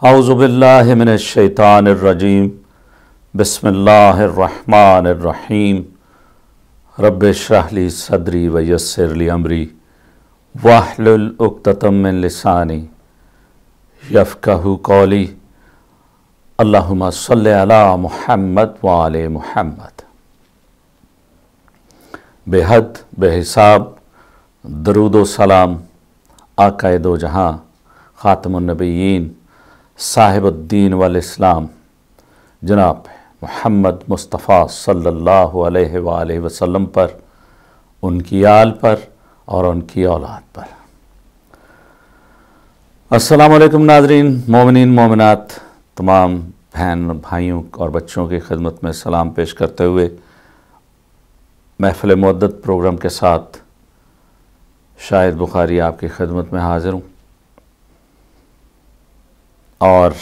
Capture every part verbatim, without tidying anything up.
औज़ु बिल्लाहि मिनश शैतानिर रजीम बिस्मिल्लाहिर रहमानिर रहीम रब्बि इश्रह ली सदरी व यस्सिर ली अमरी वहलुल उक़्दतम मिन लिसानी यफ़क़हू क़ौली। अल्लाहुम्मा सल्लि अला मुहम्मद व आले मुहम्मद। बेहद बेहिसाब दरूद व सलाम आक़ाए दो जहां ख़ातमुन नबिय्यीन साहिबुद्दीन वल इस्लाम जनाब मुहम्मद मुस्तफ़ा सल्लल्लाहु अलैहि व आलिहि वसल्लम पर, उनकी आल पर और उनकी औलाद पर। अस्सलामु अलैकुम नाज़रीन, मोमिनीन मोमिनात, तमाम बहन भाइयों और बच्चों की खिदमत में सलाम पेश करते हुए महफ़िल मुअद्दत प्रोग्राम के साथ शाहिद बुखारी आपकी खिदमत में हाज़िर हूँ। और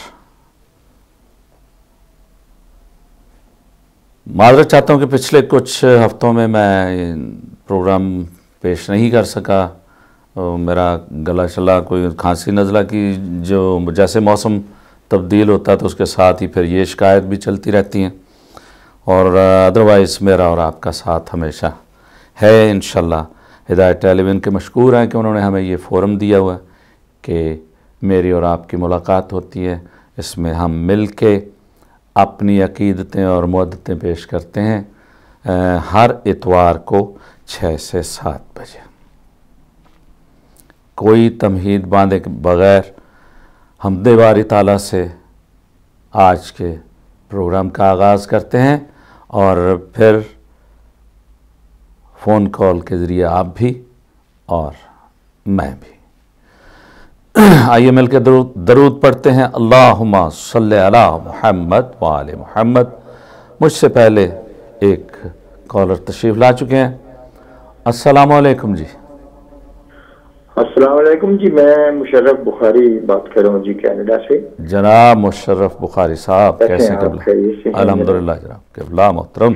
माज़रत चाहता हूँ कि पिछले कुछ हफ़्तों में मैं प्रोग्राम पेश नहीं कर सका। मेरा गला शला कोई खांसी नज़ला की जो जैसे मौसम तब्दील होता है तो उसके साथ ही फिर ये शिकायत भी चलती रहती हैं। और अदरवाइज़ मेरा और आपका साथ हमेशा है इंशाअल्लाह। हिदायत टेलीविज़न के मशकूर हैं कि उन्होंने हमें ये फ़ोरम दिया हुआ है कि मेरी और आपकी मुलाकात होती है। इसमें हम मिल के अपनी अक़ीदतें और मुअद्दतें पेश करते हैं आ, हर इतवार को छः से सात बजे। कोई तमहीद बांधे के बग़ैर हम्दे बारी ताला से आज के प्रोग्राम का आगाज़ करते हैं और फिर फ़ोन कॉल के ज़रिए आप भी और मैं भी। आइए मिल के दरूद दरूद पढ़ते हैं। अल्लाहुम्मा सल्लि अला मुहम्मद व आले मुहम्मद। मुझसे पहले एक कॉलर तशरीफ़ ला चुके हैं। अस्सलामु अलैकुम जी। अस्सलामु अलैकुम जी, मैं मुशर्रफ बुखारी बात कर रहा हूँ जी, कनाडा से। जनाब मुशर्रफ बुखारी साहब, कैसे क़िबला? अल्हम्दुलिल्लाह जनाब, क़िबला मोहतरम।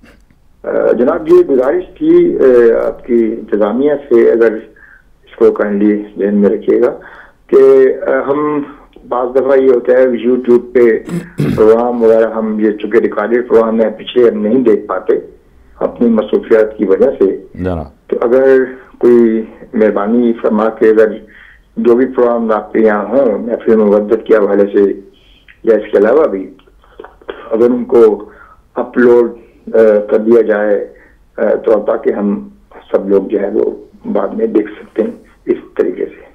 जनाब ये गुजारिश थी आपकी इंतज़ामिया से, अगर इसको काइंडली ध्यान में रखिएगा कि हम बाज़ दफ़ा ये होता है यूट्यूब पे प्रोग्राम वगैरह हम ये चूँकि रिकॉर्डेड प्रोग्राम है पिछले हम नहीं देख पाते अपनी मसरूफियात की वजह से। तो अगर कोई मेहरबानी फरमा के अगर जो भी प्रोग्राम आपके यहाँ हों महफ़िल मुअद्दत के हवाले से या इसके अलावा भी अगर उनको अपलोड कर दिया जाए तो ताकि हम सब लोग जो है वो बाद में देख सकते हैं इस तरीके से।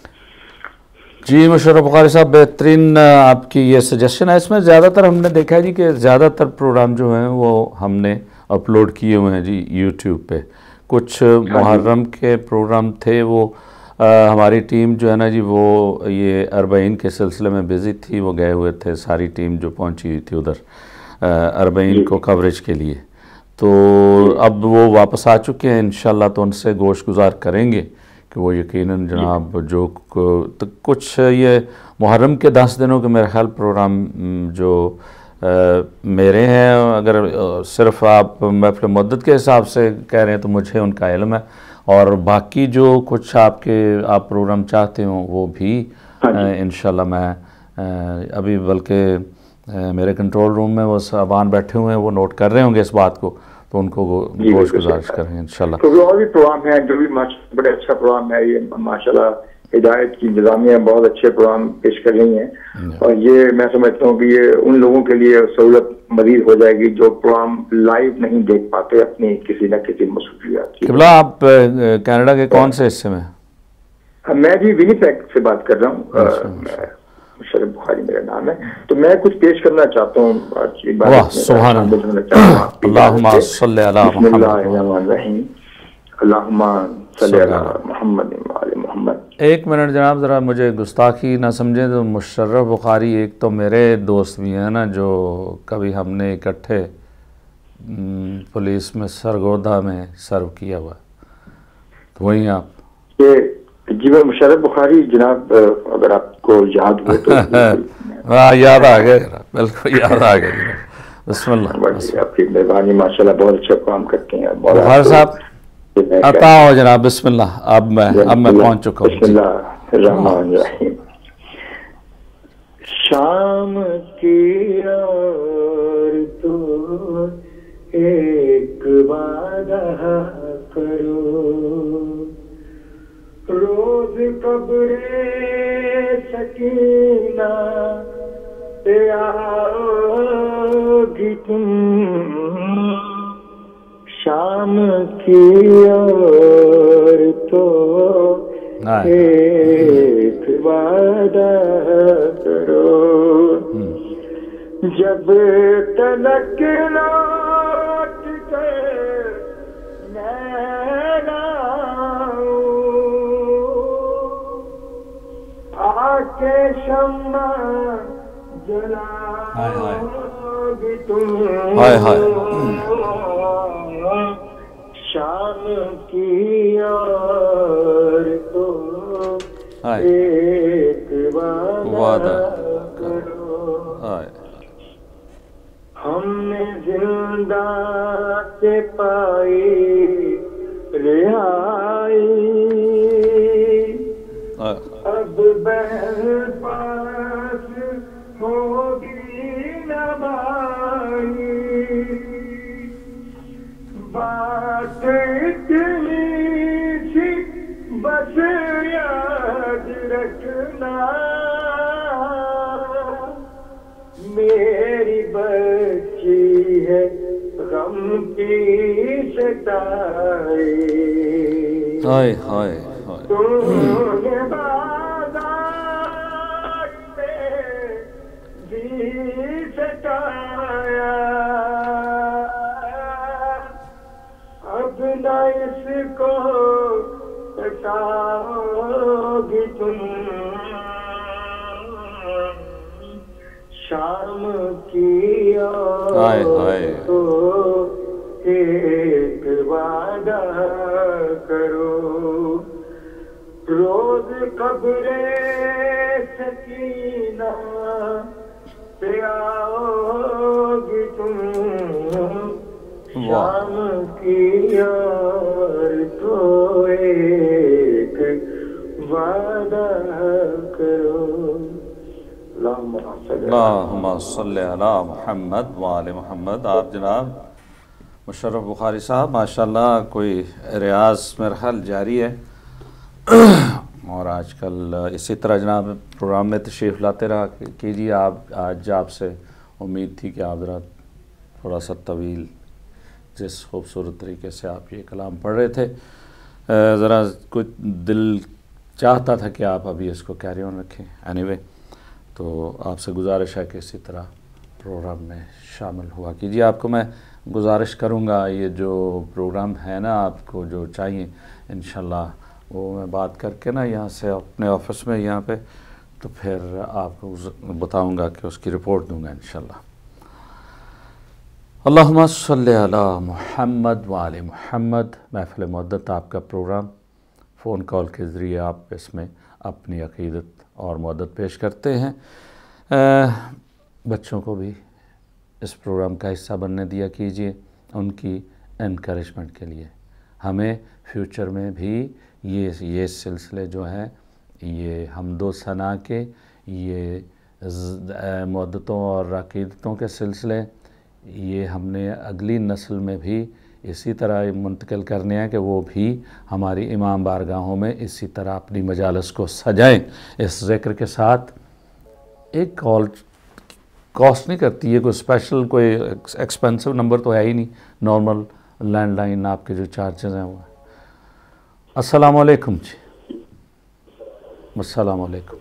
जी मुशर्रफ बुखारी साहब, बेहतरीन आपकी ये सजेशन है। इसमें ज़्यादातर हमने देखा है जी कि ज़्यादातर प्रोग्राम जो हैं वो हमने अपलोड किए हुए हैं जी यूट्यूब पे। कुछ मुहर्रम के प्रोग्राम थे वो आ, हमारी टीम जो है ना जी वो ये अरबईन के सिलसिले में बिज़ी थी, वो गए हुए थे, सारी टीम जो पहुंची हुई थी उधर अरबईन को कवरेज के लिए। तो अब वो वापस आ चुके हैं इंशाअल्लाह, तो उनसे गोश गुजार करेंगे कि वो यकीनन जनाब जो तो कुछ ये मुहर्रम के दस दिनों के मेरे ख्याल प्रोग्राम जो आ, मेरे हैं, अगर सिर्फ आप महफ़िल मुअद्दत के हिसाब से कह रहे हैं तो मुझे उनका इल्म है, और बाकी जो कुछ आपके आप प्रोग्राम चाहते हो वो भी इंशाअल्लाह मैं आ, अभी बल्कि मेरे कंट्रोल रूम में वो साहबान बैठे हुए हैं, वो नोट कर रहे होंगे इस बात को, तो उनको गोश गुजारिश करेंगे इंशाल्लाह। तो और भी प्रोग्राम है जो भी बड़े अच्छा प्रोग्राम है ये माशाल्लाह, हिदायत की इंतजामिया बहुत अच्छे प्रोग्राम पेश कर रही हैं और ये मैं समझता हूँ कि ये उन लोगों के लिए सहूलत मज़ीद हो जाएगी जो प्रोग्राम लाइव नहीं देख पाते अपनी किसी न किसी मसरूफियात की। क़िबला आप कनाडा के कौन से हिस्से में? मैं भी विनिपेग से बात कर रहा हूँ, मुशर्रफ बुखारी मेरा नाम है। तो मैं कुछ पेश करना चाहता हूँ। वाह सुभान अल्लाह, अल्लाहुम्मा सल्लि अला मुहम्मद, अल्लाहुम्मा सल्लि अला मुहम्मद व आले मुहम्मद। एक मिनट जनाब, ज़रा मुझे गुस्ताखी ना समझें तो मुशर्रफ बुखारी एक तो मेरे दोस्त भी हैं ना जो कभी हमने इकट्ठे पुलिस में सरगोदा में सर्व किया हुआ, तो वहीं आप जी। मैं मुशर्रफ बुखारी जनाब, अगर आपको याद हो तो हाँ याद आ गया, बिल्कुल याद आ गया। बिस्मिल्लाह, आपकी मेहरबानी, माशाल्लाह बहुत अच्छा काम करते हैं बुखारी साहब। अता हो जनाब, बिस्मिल्लाह। अब मैं अब मैं पहुंच चुका हूँ। شام کی اور تو ایک وعدہ کرو، روز قبر سکینہ پہ آؤ گی تم، شام کی اور تو ایک وعدہ کرو، جب تلک لوٹ کر میں لاؤں، آ کے شمع جلاؤ گی تم، شام کی اور تو ایک وعدہ کرو، ہم نے زندہ سے پائی رہائی، اب بہر پاس ہوگی نہ بھائی، بات اتنی سی بس یاد رکھنا، میری بچی ہے غم کی ستائی، ہائے ہائے تم نے بازار میں بھی ستایا، اب نہ اس کو ستاؤ گی تم، شام کی اور تو ایک وعدہ کرو، روز قبر سکینہ پہ آؤ گی تم، شام کی اور تو ایک وعدہ کرو۔ اللہم صلی علی محمد وآل محمد۔ آپ جناب مشرف بخاری صاحب ماشاءاللہ کوئی ریاض میرا خیال جاری ہے، اور آج کل اسی طرح جناب پروگرام میں تشریف لاتے رہا کیجیے۔ آپ آج آپ سے امید تھی کہ آپ ذرا تھوڑا سا طویل جس خوبصورت طریقے سے آپ یہ کلام پڑھ رہے تھے، ذرا کچھ دل چاہتا تھا کہ آپ ابھی اس کو کیری آن رکھیں۔ اینی وے تو آپ سے گزارش ہے کہ اسی طرح پروگرام میں شامل ہوا کیجیے۔ آپ کو میں گزارش کروں گا یہ جو پروگرام ہے نا آپ کو جو چاہیے انشاءاللہ وہ میں بات کر کے نا یہاں سے اپنے آفس میں یہاں پہ تو پھر آپ کو بتاؤں گا کہ اس کی رپورٹ دوں گا انشاءاللہ۔ اللہم صلی علی محمد وآل محمد۔ محفل مودت آپ کا پروگرام فون کال کے ذریعے آپ اس میں اپنی عقیدت اور مودت پیش کرتے ہیں۔ بچوں کو بھی اس پروگرام کا حصہ بننے دیا کیجیے ان کی انکریجمنٹ کے لیے۔ ہمیں فیوچر میں بھی یہ یہ سلسلے جو ہیں یہ حمد و ثنا کے، یہ مودتوں اور عقیدتوں کے سلسلے، یہ ہم نے اگلی نسل میں بھی اسی طرح منتقل کرنے ہیں کہ وہ بھی ہماری امام بارگاہوں میں اسی طرح اپنی مجالس کو سجائیں۔ اس ذکر کے ساتھ ایک کال کاسٹ نہیں کرتی ہے، کوئی اسپیشل کوئی ایکسپینسو نمبر تو ہے ہی نہیں، نارمل لینڈ لائن آپ کے جو چارجز ہیں وہ ہیں۔ السلام علیکم جی۔ السلام علیکم۔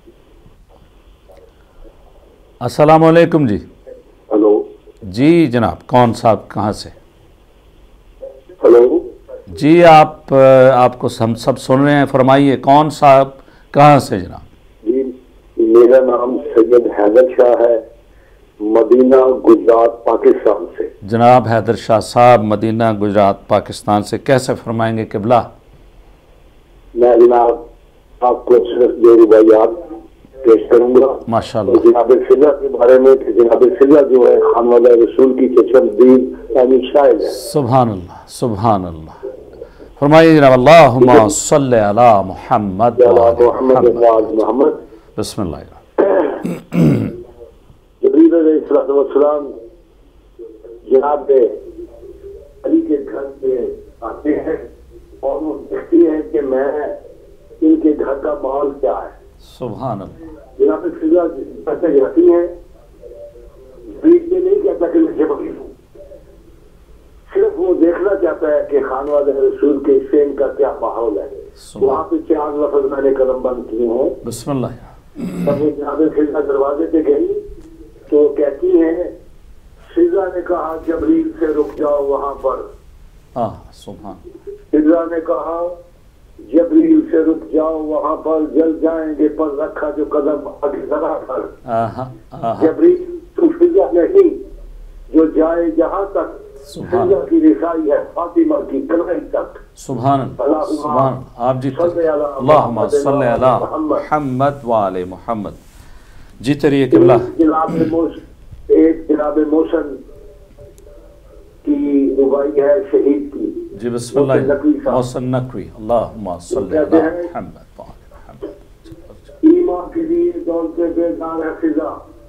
السلام علیکم جی۔ ہلو جی جناب، کون صاحب کہاں سے؟ ہلو جی آپ آپ کو ہم سب سن رہے ہیں، فرمائیے کون صاحب کہاں سے جناب؟ جی میرا نام سید حیدر شاہ ہے، مدینہ گجرات پاکستان سے۔ جناب حیدر شاہ صاحب مدینہ گجرات پاکستان سے، کیسے فرمائیں گے قبلہ؟ میں جناب آپ کو صرف دو روایات پیش کروں گا ماشاءاللہ۔ جناب فضا کے بارے میں کہ جناب فضا جو ہے خانوادہ رسول کی چچم دین یعنی شاہد ہے۔ سبحان اللہ سبحان اللہ، فرمائیے جناب۔ اللہم صلی علی محمد محمد محمد۔ محمد بسم اللہ۔ अलैहिस्सलाम जनाब अली के घर पे आते हैं और वो देखती है कि मैं इनके घर का माहौल क्या है। सुभान अल्लाह। जनाब फिजा कहते जाती है, बीच में नहीं कहता कि मैं जबरी हूँ, सिर्फ वो देखना चाहता है कि खानवाद रसूल के इससे इनका क्या माहौल है। वहाँ पे चार लफ्ज मैंने कलम बंद किए हैं। बिस्मिल्लाह। तब वो जनाब फिजा दरवाजे पे गई तो कहती है, फिजा ने कहा जबरील से रुक जाओ वहाँ पर। हाँ सुभान। फिजा ने कहा जबरील से रुक जाओ वहाँ पर, जल जाएंगे पर रखा जो कदम आगे जरा पर। आहा, आहा। जबरील तू फिजा नहीं जो जाए जहाँ तक, फिजा की रिसाई है फातिमा की कलाई तक। सुभान अल्लाह, सुभान। आप जी अल्लाहुम्मा सल्ली अला मुहम्मद व आले मुहम्मद। जीते रहिए क़िबला। जनाब एक जनाब मोहसन की रुबाई है शहीद की। जी बिस्मिल्लाह। मोहसन नकवी। अल्लाहुम्मा सल्ली अला मुहम्मद व आले मुहम्मद। ईमान के लिए दौलते बेदार है फिजा,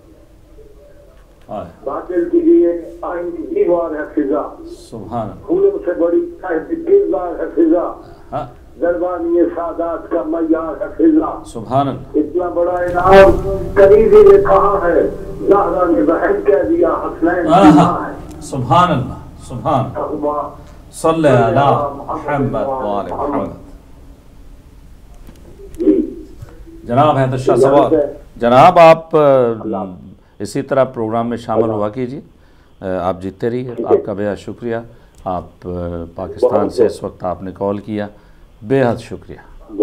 आए। बातिल के लिए आइन की दीवार है फिजा। सुभान। फूलों से बड़ी किरदार है फिजा, हाँ। दरबानी सादात का मयार है फिजा। सुभान अल्लाह। इतना बड़ा इनाम करीबी ने कहा है, ज़हरा ने बहन कह दिया हसनैन की मां है। सुभान अल्लाह, सुभान। सल्ले अला मुहम्मद व आले मुहम्मद। जनाब है तो शाह सवाल। जनाब आप इसी तरह प्रोग्राम में शामिल हुआ कीजिए। आप जीतते रहिए। आपका बेहद शुक्रिया। आप पाकिस्तान से इस वक्त आपने कॉल किया, बेहद शुक्रिया।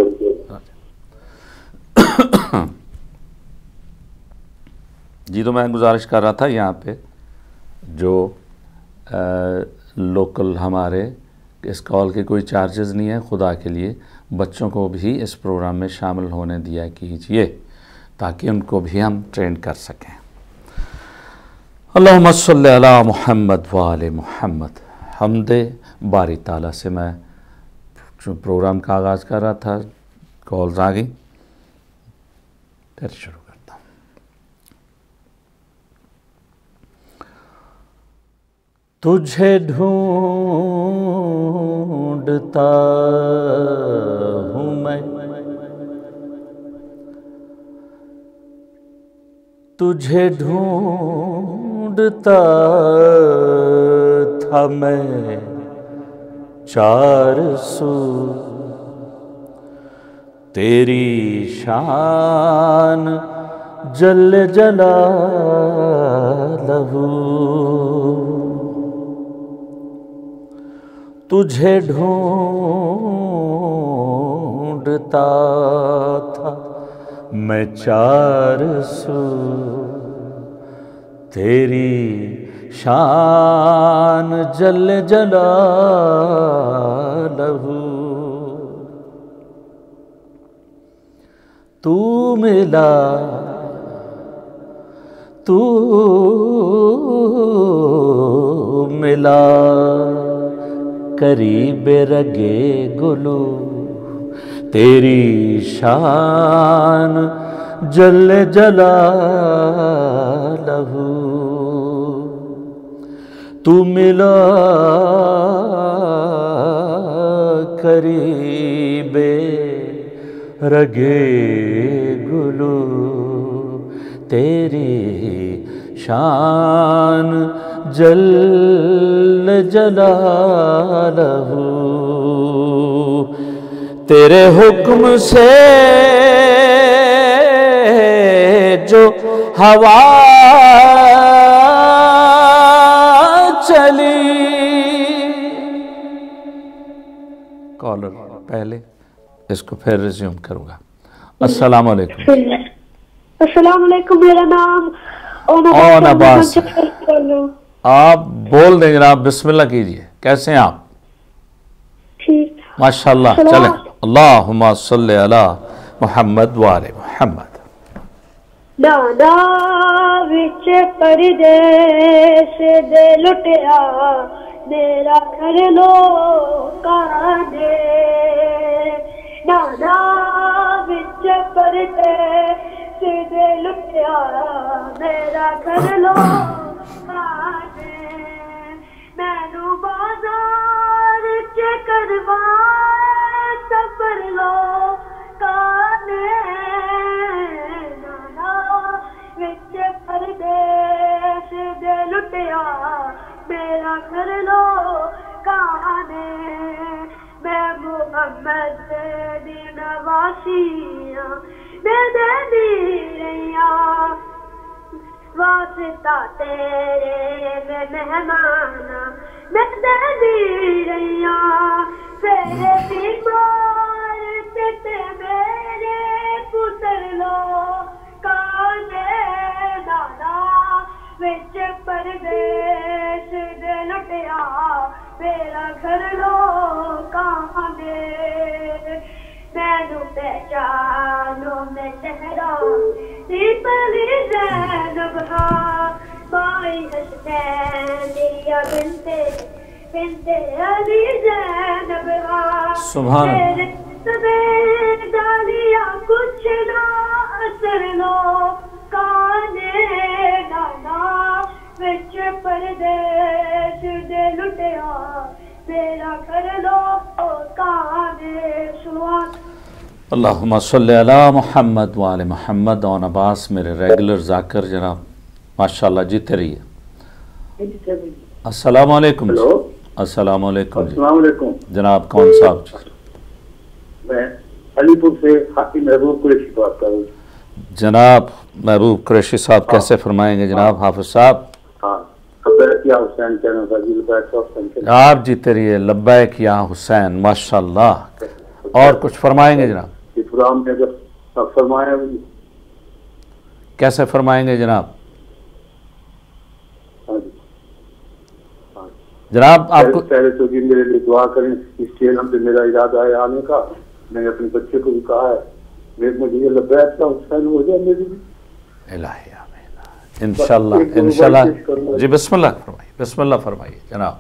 जी तो मैं गुजारिश कर रहा था यहाँ पे जो आ, लोकल हमारे इस कॉल के कोई चार्जेस नहीं है, खुदा के लिए बच्चों को भी इस प्रोग्राम में शामिल होने दिया कीजिए ताकि उनको भी हम ट्रेन कर सकें। अल्लाहुम्मा सल्ली अला मुहम्मद व आले मुहम्मद। हम्दे बारी ताला से मैं जो प्रोग्राम का आगाज़ कर रहा था, कॉल्स आ गई, फिर शुरू करता हूँ। तुझे ढूंढता हूँ मैं, तुझे ढूंढता था मैं चार सू, तेरी शान जल जलालहू, तुझे ढूंढता था मैं चार सू, तेरी शान जल जलालहू, तू मिला तू मिला करीब रगे गुलू, तेरी शान जल जलालहू, तू मिला करीबे रगे गुलू, तेरी शान जल जलालहू, तेरे हुक्म से जो हवा चली। कॉलर पहले, इसको फिर रिज्यूम करूंगा। अस्सलाम वालेकुम। अस्सलाम वालेकुम। मेरा नाम ओन अब्बास। आप बोल दें जनाब, बिस्मिल्लाह कीजिए। कैसे हैं आप? ठीक माशाल्लाह। चले अल्लाहुम्मा सल्ली अला मुहम्मद व आले मुहम्मद। दादा विच परदेस दे लुटिया मेरा कर लो काने, दादा विच परदेस दे लुटिया मेरा कर लो काने मैनू बाजार च करवाए सफर लो काने नाना विच परदेश दे लुटिया मेरा कर लो काने मैं मुहम्मद दी नवासिया मैं देनी रैया वास्ता तेरे में मेहमाना मैं देनी रैया तेरे बीमार ते मेरे पुत्र लो काने दादा विच परदेश दे लुटिया मेरा घर लो काने मैनू पहचानो मैं चेहरा दीपली ज़ैनब माई हसनैन दिया बिनते बिनते अली ज़ैनब सुभान तेरे डालिया कुछ ना असर लो काने नाना विच परदेश दे लुटिया मेरा कर लो काने सुआ अल्लाहुम्मा सल्ली अला मुहम्मद व आले मुहम्मद। और अब्बास मेरे रेगुलर जाकर जनाब माशाल्लाह जीते रहिए। अस्सलाम वालेकुम। अस्सलाम वालेकुम जी। अस्सलाम वालेकुम जनाब कौन साहब? मैं अलीपुर से हाकिम महबूब कुरैशी बात कर रहा हूँ। जनाब महबूब कुरैशी साहब कैसे फरमाएंगे जनाब हाफिज साहब? हाँ लब्बैक या हुसैन कहना था जी, लब्बैक या हुसैन कहना। आप जीते रहिए। लब्बैक या हुसैन माशाल्लाह। और कुछ फरमाएंगे जनाब? ये प्रोग्राम में जब फरमाया कैसे फरमाएंगे जनाब? हाँ जी हाँ। जनाब आपको पहले तो जी मेरे लिए दुआ करें, इस चैनल पे मेरा इरादा है आने का। मैंने अपने बच्चे को भी कहा है मेरे मुझे लब्बैक या हुसैन हो जाए मेरी भी। इलाही आमीन इंशाल्लाह इंशाल्लाह। जी बिस्मिल्लाह फरमाइए बिस्मिल्लाह फरमाइए जनाब।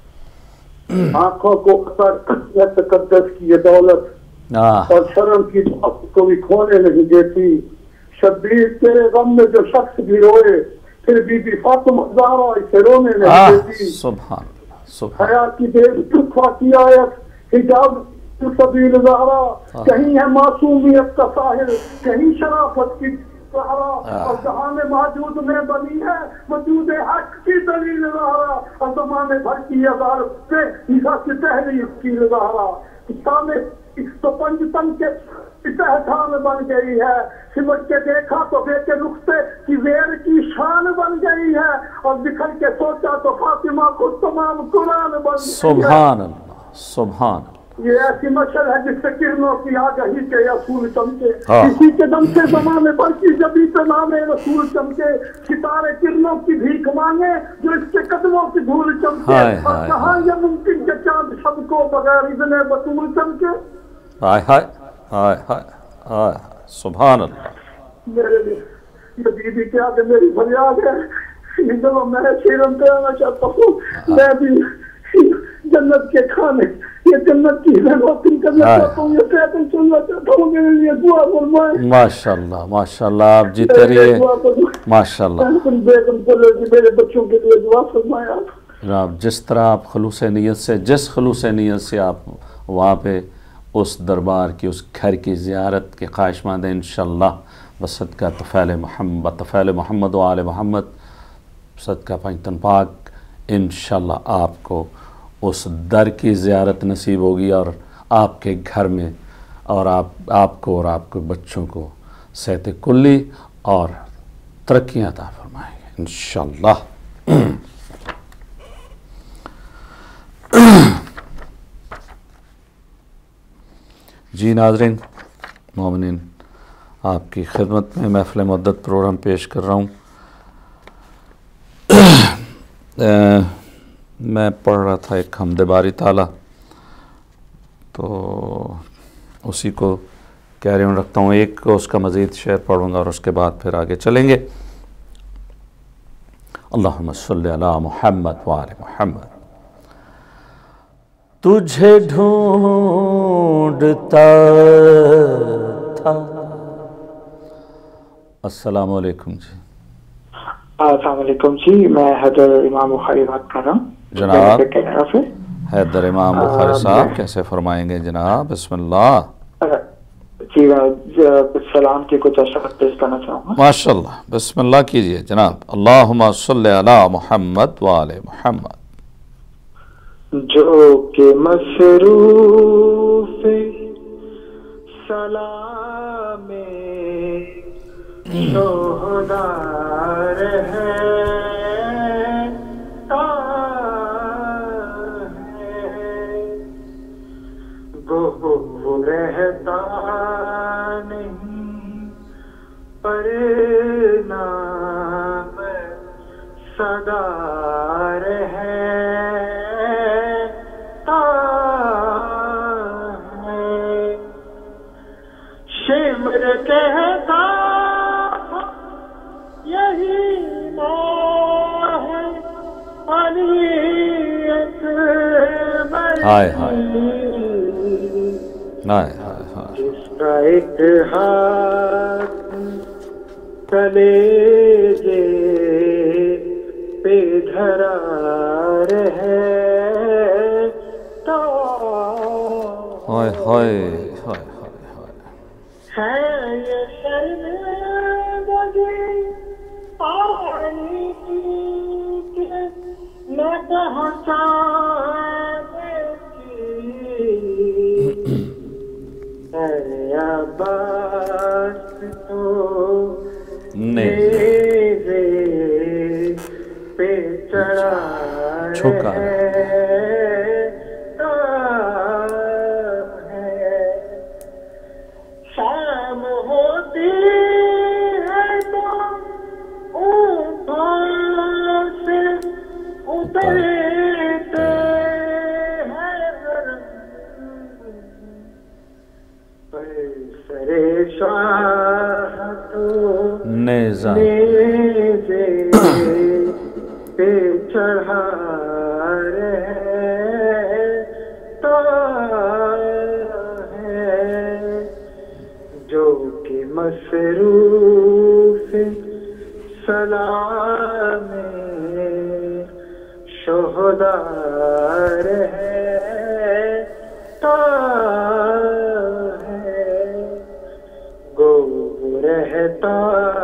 आंखों को असर तकद्दस की ये दौलत और शर्म की को भी खोने नहीं देती। शब्बीर तेरे गम में जो शख्स भी रोए फिर बीबी फातिमा ज़हरा इसे रोने नहीं देती। सुभान सुभान। हया की बेवकूफा की आयत हिजाब सबील ज़हरा, कहीं है मासूमियत का साहिल कहीं शराफत की सहारा, और जहां में मौजूद में बनी है वजूद हक की दलील ज़हरा, और ज़माने भर की अदालत से ईसा की तहरीर की ज़हरा। सामने तो पंचतन के पहचान बन गई है, सिमट के देखा तो बेटे रुखसे की वेर की शान बन गई है, और बिखर के सोचा तो फातिमा को तमाम कुरान बन गई है। सुभान अल्लाह सुभान। ये ऐसी मशल है जिससे किरणों की आगही के असूल चमके, इसी के दम से जमाने भर की जबी पे नामे रसूल चमके, सितारे किरणों की भीख मांगे जो इसके कदमों की धूल चमके, और कहाँ ये मुमकिन के चांद सबको बगैर इतने बतूल चमके। हाय हाय हाय हाय हाय सुभान अल्लाह। मेरे लिए ये दीदी के आगे मेरी फरियाद है, जब मैं शीरम कराना चाहता हूँ, मैं भी जन्नत के खाने ये जन्नत की रोटी करना चाहता हूँ, ये कहते सुनना चाहता हूँ, मेरे लिए दुआ फरमाएं। माशाल्लाह माशाल्लाह आप जीते रहिए माशाल्लाह। मेरे बच्चों के लिए दुआ फरमाएं आप। जनाब जिस तरह आप खलूस नीयत से जिस खलूस नीयत से आप वहाँ पे उस दरबार की उस घर की ज़ियारत के ख्वाहिशमंद हैं इंशाअल्लाह बसदका तफ़ैल मोहम्मद तफ़ैल मोहम्मद व आले मोहम्मद सदका पंजतन पाक इंशाअल्लाह आपको उस दर की ज़ियारत नसीब होगी और आपके घर में और आप आपको और आपके बच्चों को सेहत कुल्ली और तरक्कियाँ अता फरमाएंगे इंशाअल्लाह। जी नाज़रीन मोमिनीन आपकी खिदमत में महफ़िल मुद्दत प्रोग्राम पेश कर रहा हूँ। मैं पढ़ रहा था एक हमद बारी ताला, तो उसी को कैरी ऑन रखता हूँ। एक उसका मज़ीद शेर पढ़ूँगा और उसके बाद फिर आगे चलेंगे। अल्लाहुम्मा सल्ली अला मुहम्मद व आले मुहम्मद। तुझे ढूंढता था अस्सलाम वालेकुम जी। अस्सलाम वालेकुम जी, मैं हैदर इमाम बुखारी बात कर रहा हूँ जनाब कनाडा से। हैदर इमाम बुखारी साहब कैसे फरमाएंगे जनाब? बिस्मिल्लाह। जी कुछ सलाम के कुछ अशरफ पेश करना चाहूँगा। माशाल्लाह, बिस्मिल्लाह कीजिए जनाब। अल्लाहुम्मा सल्ली अला मुहम्मद व आले मुहम्मद। जो के मसरूफ सलामे शोहदार है वो रहता नहीं पर नाम सदार है शिमर कहता यही मोह अनियत हाय हाय हाय हाय हाय। जिसका एक हाथ कलेजे पे धरा रहे तो हाय हाय हाय है ये शर्मिंदगी पानी की न पहुँचाने की है अब्बास तो नेज़े पे चढ़ा झुका शाम होती है तो ऊँटों से उतरते हैं सरे शाह तो नेज़ा नेज़े पे चढ़ा रहे तो जो कि मसरूफ सलाम शोहदार है तो है गो रहता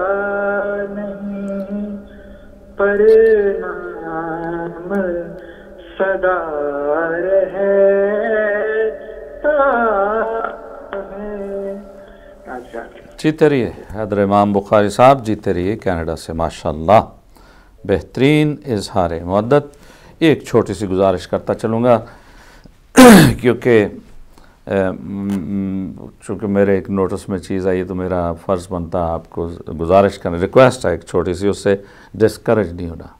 नहीं पर नाम सदार है तो जीते रहिए हैदर इमाम बुखारी साहब, जीते रहिए कनाडा से। माशाल्लाह, बेहतरीन इजहार मुवद्दत। एक छोटी सी गुजारिश करता चलूँगा क्योंकि चूँकि मेरे एक नोटिस में चीज़ आई तो मेरा फ़र्ज़ बनता आपको गुजारिश करना, रिक्वेस्ट है एक छोटी सी, उससे डिस्करेज नहीं होना।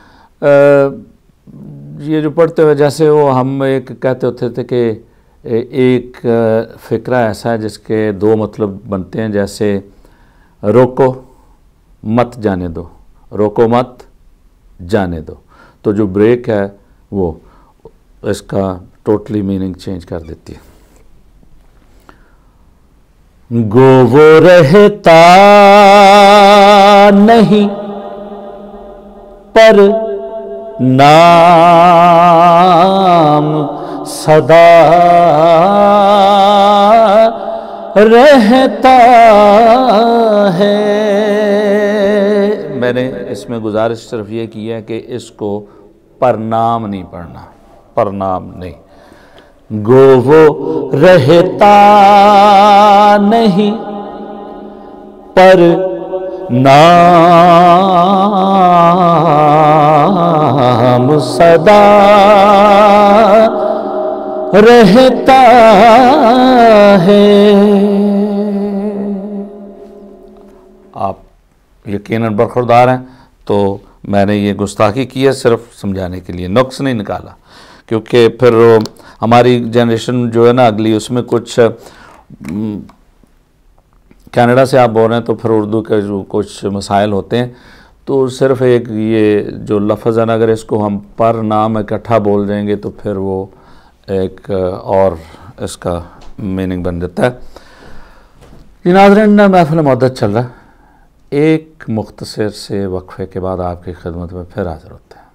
ये जो पढ़ते हुए जैसे वो हम एक कहते होते थे कि एक फ़िक्रा ऐसा है जिसके दो मतलब बनते हैं, जैसे रोको मत जाने दो, रोको मत जाने दो। तो जो ब्रेक है वो इसका टोटली मीनिंग चेंज कर देती है। गो वो रहता नहीं पर नाम सदा रहता है। मैंने इसमें गुजारिश सिर्फ ये की है कि इसको परनाम नहीं पढ़ना, परनाम नहीं। गो वो रहता नहीं पर नाम सदा रहता है। आप यकीनन बरखुरदार हैं, तो मैंने ये गुस्ताखी की है सिर्फ समझाने के लिए, नुक्स नहीं निकाला, क्योंकि फिर हमारी जनरेशन जो है ना अगली, उसमें कुछ कनाडा से आप बोल रहे हैं तो फिर उर्दू के जो कुछ मसाइल होते हैं, तो सिर्फ एक ये जो लफ्ज़ है ना, अगर इसको हम पर नाम इकट्ठा बोल देंगे तो फिर वो एक और इसका मीनिंग बन जाता है। जी नाज़रीन, महफ़िल मुद्दत चल रहा है, ایک مختصر سے وقفے کے بعد آپ کی خدمت میں پھر حاضر ہوتے ہیں۔